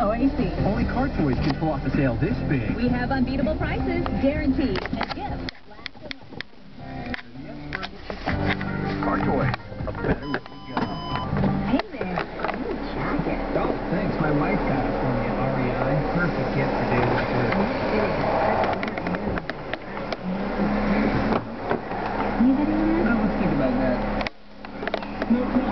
OAC. Only car toys can pull off a sale this big. We have unbeatable prices, guaranteed, and gifts that last and last. Car toys, a better way to go. Hey there, new jacket. Oh, thanks. My wife got it for me at REI. Perfect gift for days like this. Anybody in there? Let's think about that. No,